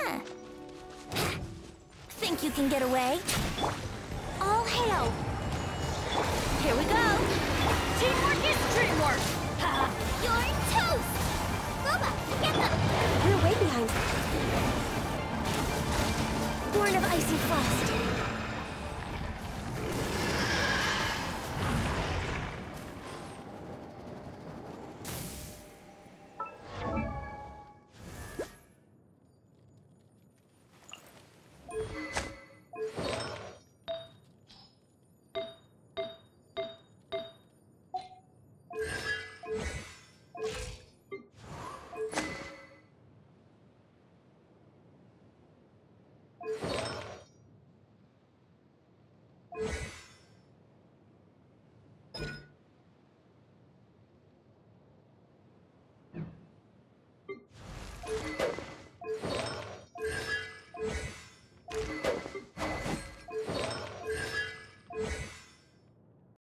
Think you can get away? All hail! Here we go! Teamwork is dreamwork! You're toast! Boba, get them! We're way behind. Born of icy frost.